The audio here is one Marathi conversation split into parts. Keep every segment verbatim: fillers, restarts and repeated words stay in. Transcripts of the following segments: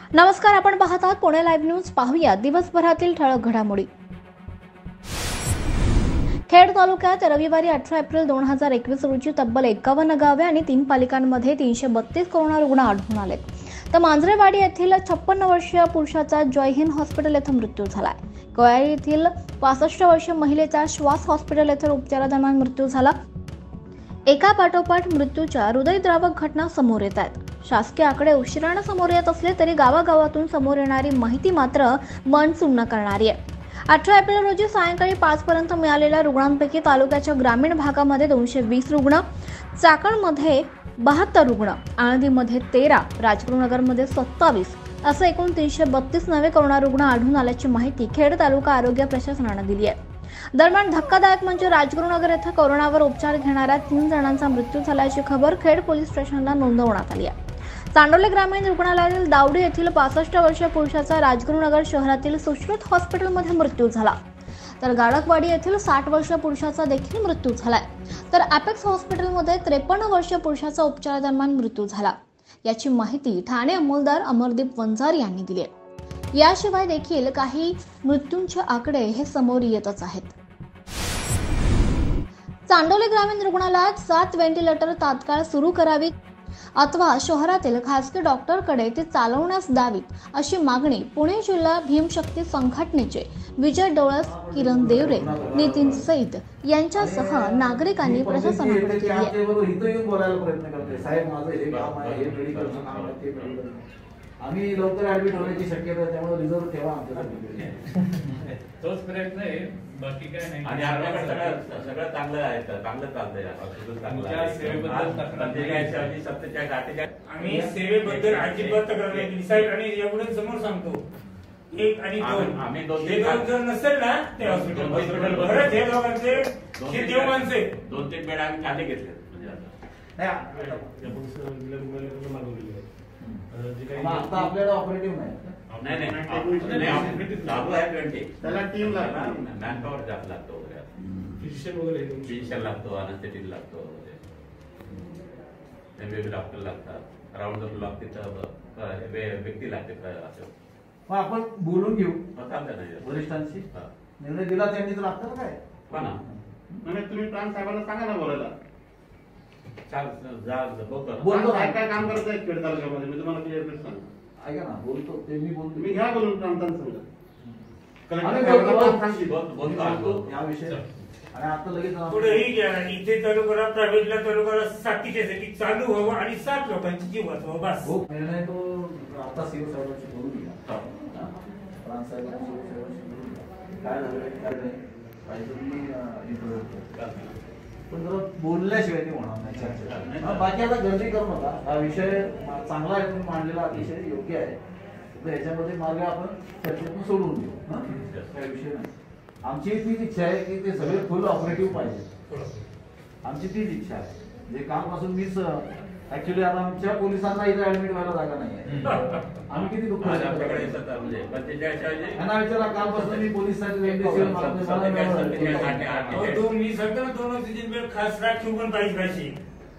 नमस्कार, आपण पाहत आहात पुणे लाईव्ह न्यूज. पाहूया दिवसभरातील ठळक घडामोडी. खेड तालुक्यात रविवारी अठरा एप्रिल दोन हजार एकवीस रोजी तब्बल एकावन्न गावे आणि तीन पालिकांमध्ये तीनशे बत्तीस कोरोना रुग्ण आढळून आले. तर मांजरेवाडी येथील छप्पन्न वर्षीय पुरुषाचा जय हिंद हॉस्पिटल येथे मृत्यू झालाय. कोयाळी येथील पासष्ट वर्षीय महिलेचा श्वास हॉस्पिटल येथे उपचारादरम्यान मृत्यू झाला. एका पाठोपाठ मृत्यूच्या हृदयद्रावक घटना समोर येत आहेत. शासकीय आकडे उशिराने समोर येत असले तरी गावागावातून समोर येणारी माहिती मात्र मन सुन्न करणारी आहे. अठरा एप्रिल रोजी सायंकाळी पाच पर्यंत मिळालेल्या रुग्णांपैकी तालुक्याच्या ग्रामीण भागामध्ये दोनशे वीस रुग्ण, चाकणमध्ये बहात्तर रुग्ण, आळंदीमध्ये तेरा, राजगुरुनगरमध्ये सत्तावीस असे एकूण तीनशे बत्तीस नवे कोरोना रुग्ण आढळून आल्याची माहिती खेड तालुका आरोग्य प्रशासनाने दिली आहे. दरम्यान धक्कादायक म्हणजे राजगुरुनगर येथे कोरोनावर उपचार घेणाऱ्या तीन जणांचा मृत्यू झाल्याची खबर खेड पोलीस स्टेशनला नोंदवण्यात आली आहे. चांडोली ग्रामीण रुग्णालयातील दावडी येथील पासष्ट वर्षीय पुरुषाचा राजगुरुनगर शहरातील सुश्रुत हॉस्पिटलमध्ये मृत्यू झाला. तर गाडकवाडी येथील साठ वर्षीय पुरुषाचा देखील मृत्यू झालाय. तर अपेक्स हॉस्पिटलमध्ये त्रेपन्न वर्षीय पुरुषाचा उपचारादरम्यान मृत्यू झाला. याची माहिती ठाणे अंमलदार अमरदीप वंजारी यांनी दिली आहे. याशिवाय देखील काही मृत्यूंचे आकडे हे समोर येतच आहेत. चांडोली ग्रामीण रुग्णालयात सात व्हेंटिलेटर तात्काळ सुरू करावी अथवा शहरातील खासगी डॉक्टरकडे ते चालवण्यास द्यावीत अशी मागणी पुणे जिल्हा भीमशक्ती संघटनेचे विजय डोळस, किरण देवरे, नितीन सईद यांच्यासह नागरिकांनी प्रशासनाकडे केली आहे. आम्ही लवकर ऍडमिट होण्याची शक्यता आहे, त्यामुळे रिझर्व ठेवा आमच्यासाठी. तोच प्रयत्न आहे, बाकी काय नाही. आणि आपल्याकडे सगळं सगळं चांगलं आहे, चांगलं चालतंय. आम्ही सेवेबद्दल अजिबात तक्रार नाही साहेब. आणि एवढं समोर सांगतो, एक आणि दोन आम्ही दोन हे दोन जर नसेल ना ते हॉस्पिटल हॉस्पिटल खरंच हे दोघांचे हे देव माणसे दोन तीन बेड आम्ही खाली घेतले. आता आपल्याला ऑपरेटिव्ह नाही. नाही नाही चालू आहे ट्वेंटी. त्याला टीम लागतो, मॅनपॉवर जास्त लागतो, फिजिशियन वगैरे फिजिशियन लागतो, अनेस्थेटिक लागतो, एमबीबी डॉक्टर लागतात, राऊंड द क्लॉक तिथं व्यक्ती लागते. असं मग आपण बोलून घेऊ चालतं नाही वरिष्ठांशी. निर्णय दिला त्यांनी तर लागतं काय. ना तुम्ही प्राण साहेबांना सांगा ना बोलायला. बोलतो काय काम करत आहे खेड तालुक्यामध्ये, मी तुम्हाला क्लिअर कट सांगतो. ऐका ना, बोलतो ते मी बोलतो. मी घ्या बोलून प्रांतांसंग या विषय. आणि आता लगेच पुढेही घ्या. इथे चालू करा, प्रायव्हेटला चालू करा, साथीच्यासाठी चालू व्हावं आणि सात लोकांची जीव वाचवा बस. हो, निर्णय तो आता सीओ साहेबांशी बोलून घ्या. प्रांत साहेबांशी बोलून घ्या. काय झालं काय नाही पाहिजे तुम्ही पण जरा बोलल्याशिवाय ते होणार नाही. बाकी आता गर्दी करू नका. हा विषय चांगला आहे, तुम्ही मांडलेला अतिशय योग्य आहे. तर याच्यामध्ये मार्ग आपण चर्चेतून सोडून देऊ. काही विषय नाही. आमची तीच इच्छा आहे की ते सगळे फुल ऑपरेटिव्ह पाहिजे. आमची तीच इच्छा आहे. जे कालपासून मीच ऍक्च्युली आता आमच्या पोलिसांना इथे ऍडमिट व्हायला जागा नाही. आम्ही किती दुःख त्यांना विचारा. कालपासून मी पोलिसांची मी सांगतो ना, दोन ऑक्सिजन बेड खास राखीव पण पाहिजे.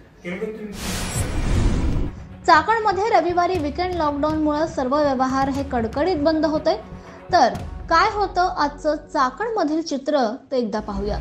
चाकणमध्ये रविवारी विकेंड लॉकडाऊनमुळे सर्व व्यवहार हे कडकडीत बंद होते. तर काय होतं आजचं चाकणमधील चित्र ते एकदा पाहूया.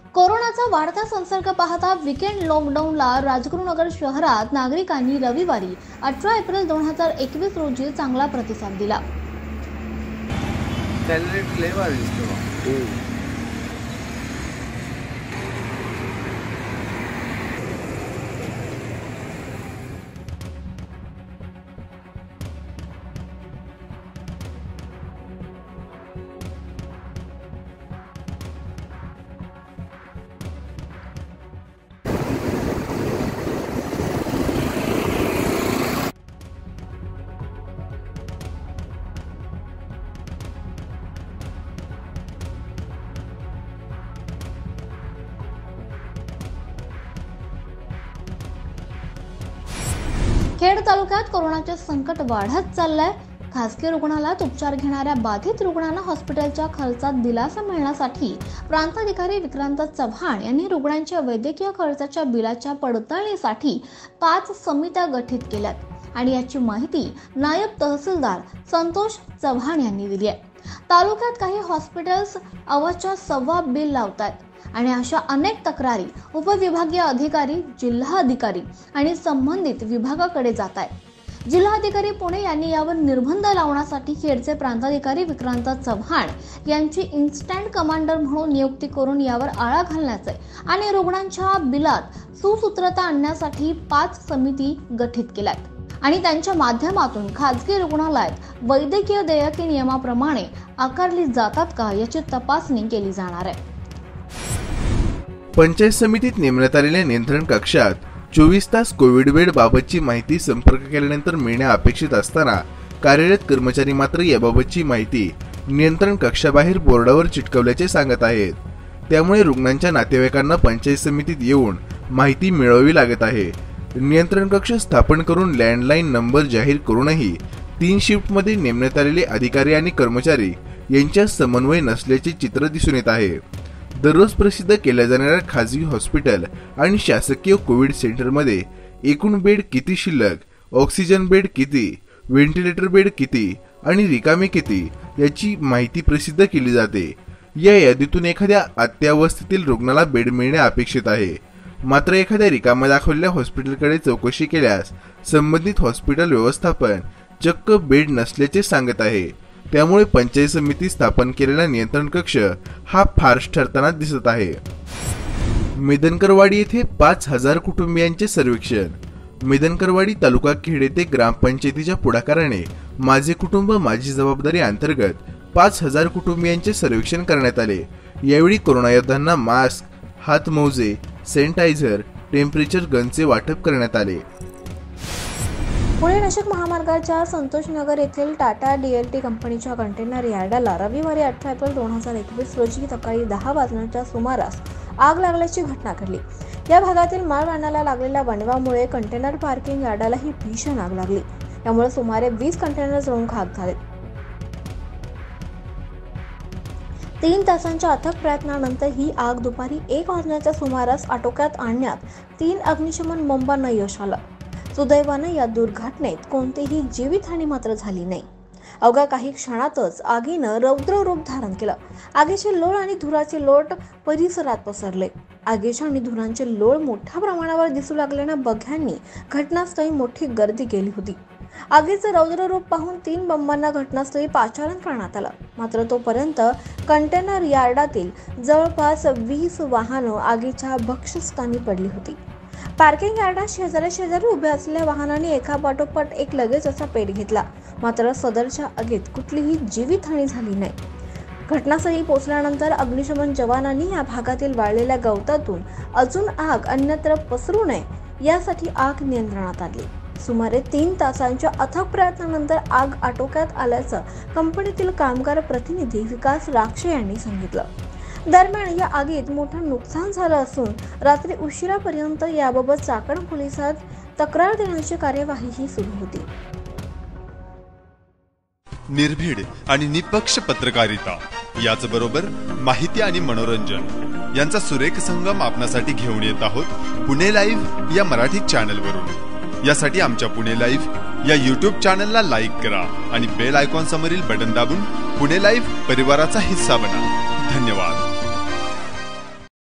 कोरोनाचा वाढता संसर्ग पाहता वीकेंड लॉकडाऊनला राजगुरुनगर शहरात नागरिकांनी रविवारी अठरा एप्रिल दोन हजार एकवीस रोजी चांगला प्रतिसाद दिला. खेड तालुक्यात कोरोनाचे संकट वाढत चाललंय. खासगी रुग्णालयात उपचार घेणाऱ्या बाधित रुग्णांना हॉस्पिटलच्या खर्चात दिलासा मिळण्यासाठी प्रांताधिकारी विक्रांत चव्हाण यांनी रुग्णांच्या वैद्यकीय खर्चाच्या बिलाच्या पडताळणीसाठी पाच समित्या गठीत केल्यात आणि याची माहिती नायब तहसीलदार संतोष चव्हाण यांनी दिली आहे. तालुक्यात काही हॉस्पिटल्स अवाच्या सव्वा बिल लावतात आणि अशा अनेक तक्रारी उपविभागीय अधिकारी, जिल्हा अधिकारी आणि संबंधित विभागाकडे जात आहेत. जिल्हाधिकारी पुणे यांनी यावर निर्बंध लावण्यासाठी खेडचे प्रांताधिकारी विक्रांत चव्हाण यांची इन्स्टंट कमांडर म्हणून नियुक्ती करून यावर आळा घालण्याचे आणि रुग्णांच्या बिलात सुसूत्रता आणण्यासाठी पाच समिती गठीत केल्यात आणि त्यांच्या माध्यमातून खासगी रुग्णालयात वैद्यकीय देयके नियमाप्रमाणे आकारली जातात का याची तपासणी केली जाणार आहे. पंचायत समितीत नेमण्यात आलेल्या नियंत्रण कक्षात चोवीस तास कोविड बेड बाबतची माहिती संपर्क केल्यानंतर मिळणे अपेक्षित असताना कार्यरत कर्मचारी मात्र याबाबतची माहिती नियंत्रण कक्षाबाहेर बोर्डावर चिटकवल्याचे सांगत आहेत. त्यामुळे रुग्णांच्या नातेवाईकांना पंचायत समितीत येऊन माहिती मिळवावी लागत आहे. नियंत्रण कक्ष स्थापन करून लँडलाईन नंबर जाहीर करूनही तीन शिफ्टमध्ये नेमण्यात आलेले अधिकारी आणि कर्मचारी यांच्या समन्वय नसल्याचे चित्र दिसून येत आहे. दररोज प्रसिद्ध केल्या जाणाऱ्या खाजगी हॉस्पिटल आणि शासकीय कोविड सेंटरमध्ये एकूण बेड किती शिल्लक, ऑक्सिजन बेड किती, व्हेंटिलेटर बेड किती आणि रिकामे किती याची माहिती प्रसिद्ध केली जाते. या यादीतून एखाद्या अत्यावस्थेतील रुग्णाला बेड मिळणे अपेक्षित आहे. मात्र एखाद्या रिकामा दाखवलेल्या हॉस्पिटलकडे चौकशी केल्यास संबंधित हॉस्पिटल व्यवस्थापन चक्क बेड नसल्याचे सांगत आहे. त्यामुळे पंचायत समिती स्थापन केलेला नियंत्रण कक्ष हा फार्स ठरताना दिसत आहे. मेदनकरवाडी येथे पाच हजार कुटुंबियांचे सर्वेक्षण. मेदनकरवाडी तालुका खेड येथे ग्रामपंचायतीच्या पुढाकाराने माझे कुटुंब माझी जबाबदारी अंतर्गत पाच हजार कुटुंबियांचे सर्वेक्षण करण्यात आले. यावेळी कोरोना योद्ध्यांना मास्क, हातमोजे, सॅनिटायझर, टेम्परेचर गनचे वाटप करण्यात आले. पुणे नाशिक महामार्गाच्या संतोषनगर येथील टाटा डीएलटी कंपनीच्या कंटेनर यार्डाला रविवारी अठरा एप्रिल दोन हजार एकवीस रोजी सकाळी दहा वाजण्याच्या सुमारास आग लागल्याची घटना घडली. या भागातील मालवाहनाला लागलेल्या वणव्यामुळे कंटेनर पार्किंग यार्डालाही भीषण आग लागली. यामुळे सुमारे वीस कंटेनर जळून खाक झाले. तीन तासांच्या अथक प्रयत्नानंतर ही आग दुपारी एक वाजण्याच्या सुमारास आटोक्यात आणण्यात तीन अग्निशमन बंबांना यश आलं. सुदैवाने या दुर्घटनेत कोणतीही जीवितहानी मात्र झाली नाही. अवघ्या काही क्षणातच आगीनं रौद्र रूप धारण केलं. आगीचे लोळ आणि धुराचे लोट परिसरात पसरले. आगीच्या आणि धुरांचे लोळ मोठ्या प्रमाणावर दिसू लागल्याने बघ्यांनी घटनास्थळी मोठी गर्दी केली होती. आगीचे रौद्र रूप पाहून तीन बंबांना घटनास्थळी पाचारण करण्यात आलं. मात्र तोपर्यंत कंटेनर यार्डातील जवळपास वीस वाहनं आगीच्या भक्षस्थानी पडली होती. पार्किंग यार्डात शेजारी शेजारी उभ्या असलेल्या वाहनांनी एकापाठोपाठ एक लगेच असा पेट घेतला. मात्र सदरच्या आगीत कुठलीही जीवितहानी झाली नाही. घटनास्थळी पोहोचल्यानंतर अग्निशमन जवानांनी या भागातील वाळलेल्या गवतातून अजून आग अन्यत्र पसरू नये यासाठी आग नियंत्रणात आणली. सुमारे तीन तासांच्या अथक प्रयत्नानंतर आग आटोक्यात आल्याचं कंपनीतील कामगार प्रतिनिधी विकास राक्षे यांनी सांगितलं. दरम्यान या आगीत मोठं नुकसान झालं असून रात्री उशिरापर्यंत याबाबत चाकण पोलिसात तक्रार देण्याची कार्यवाहीही सुरू होती. निर्भीड आणि निपक्ष पत्रकारिता याचबरोबर माहिती आणि मनोरंजन यांचा सुरेख संगम आपणासाठी घेऊन येत आहोत पुणे लाईव्ह या मराठी चॅनलवरून. यासाठी आमच्या पुणे लाईव्ह या यूट्यूब चॅनलला लाईक करा आणि बेल आयकॉन समोरील बटन दाबून पुणे लाईव्ह परिवाराचा हिस्सा बना. धन्यवाद.